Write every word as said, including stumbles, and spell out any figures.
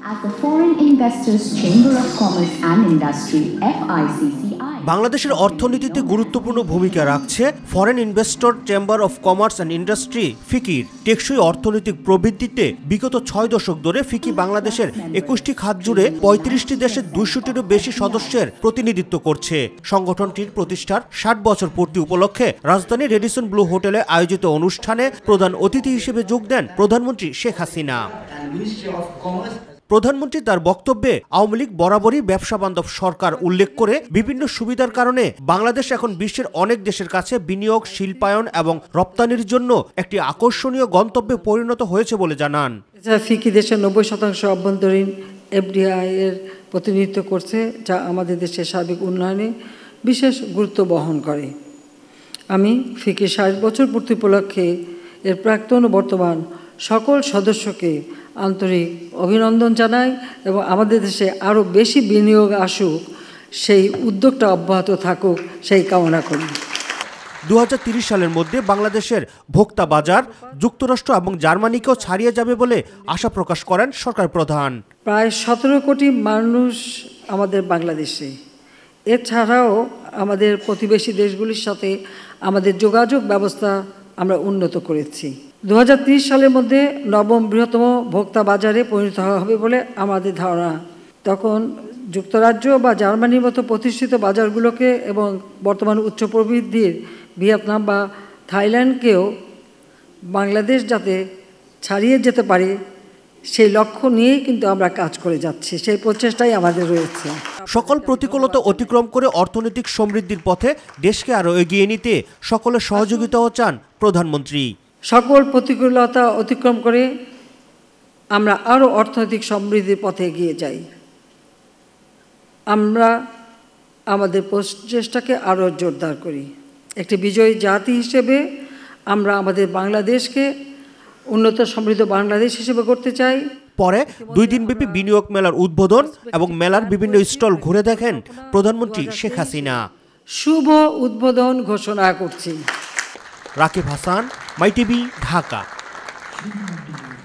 At the Foreign Investors Chamber of Commerce and Industry F I C C I বাংলাদেশের অর্থনীতিতে গুরুত্বপূর্ণ ভূমিকা রাখছে foreign investor chamber of commerce and industry ফিকির। টেকসই অর্থনৈতিক প্রবৃদ্ধিতে বিগত ছয় দশক ধরে ফিকি বাংলাদেশের একুশটি খাত জুড়ে পঁয়ত্রিশটি দেশের দুইশোটিরও বেশি সদস্যের প্রতিনিধিত্ব করছে। সংগঠনটির প্রতিষ্ঠার ষাট বছর পূর্তি উপলক্ষে রাজধানীর রেডিসন ব্লু হোটেলে আয়োজিত অনুষ্ঠানে প্রধান অতিথি হিসেবে যোগ দেন প্রধানমন্ত্রী শেখ হাসিনা। প্রধানমন্ত্রী তার বক্তব্যে আওয়ামী লীগ বরাবরই ব্যবসা বান্ধব সরকার উল্লেখ করে বিভিন্ন সুবিধার কারণে বাংলাদেশ এখন বিশ্বের অনেক দেশের কাছে বিনিয়োগ, শিল্পায়ন এবং রপ্তানির জন্য একটি আকর্ষণীয় গন্তব্যে পরিণত হয়েছে বলে জানান। ফিকি দেশের নব্বই শতাংশ অভ্যন্তরীণ এফডিআই এর প্রতিনিধিত্ব করছে, যা আমাদের দেশের সার্বিক উন্নয়নে বিশেষ গুরুত্ব বহন করে। আমি ফিকি ষাট বছর পূর্তি উপলক্ষে এর প্রাক্তন ও বর্তমান সকল সদস্যকে আন্তরিক অভিনন্দন জানাই এবং আমাদের দেশে আরও বেশি বিনিয়োগ আসুক, সেই উদ্যোগটা অব্যাহত থাকুক, সেই কামনা করি। দু হাজার তিরিশ সালের মধ্যে বাংলাদেশের ভোক্তা বাজার যুক্তরাষ্ট্র এবং জার্মানিকেও ছাড়িয়ে যাবে বলে আশা প্রকাশ করেন সরকার প্রধান। প্রায় সতেরো কোটি মানুষ আমাদের বাংলাদেশে, এছাড়াও আমাদের প্রতিবেশী দেশগুলির সাথে আমাদের যোগাযোগ ব্যবস্থা আমরা উন্নত করেছি। দু হাজার তিরিশ সালের মধ্যে নবম বৃহত্তম ভোক্তা বাজারে পরিণত হবে বলে আমাদের ধারণা। তখন যুক্তরাজ্য বা জার্মানির মতো প্রতিষ্ঠিত বাজারগুলোকে এবং বর্তমান উচ্চ প্রবৃদ্ধির ভিয়েতনাম বা থাইল্যান্ডকেও বাংলাদেশ যাতে ছাড়িয়ে যেতে পারে, সেই লক্ষ্য নিয়েই কিন্তু আমরা কাজ করে যাচ্ছি, সেই প্রচেষ্টাই আমাদের রয়েছে। সকল প্রতিকূলতা অতিক্রম করে অর্থনৈতিক সমৃদ্ধির পথে দেশকে আরও এগিয়ে নিতে সকলের সহযোগিতাও চান প্রধানমন্ত্রী। সকল প্রতিকূলতা অতিক্রম করে আমরা আরও অর্থনৈতিক সমৃদ্ধির পথে এগিয়ে যাই। আমরা আমাদের প্রচেষ্টাকে আরও জোরদার করি। একটি বিজয়ী জাতি হিসেবে আমরা আমাদের বাংলাদেশকে উন্নত সমৃদ্ধ বাংলাদেশ হিসেবে করতে চাই। পরে দুই দিনব্যাপী বিনিয়োগ মেলার উদ্বোধন এবং মেলার বিভিন্ন স্টল ঘুরে দেখেন প্রধানমন্ত্রী শেখ হাসিনা। শুভ উদ্বোধন ঘোষণা করছি। রাকিব হাসান, মাইটিভি, ঢাকা।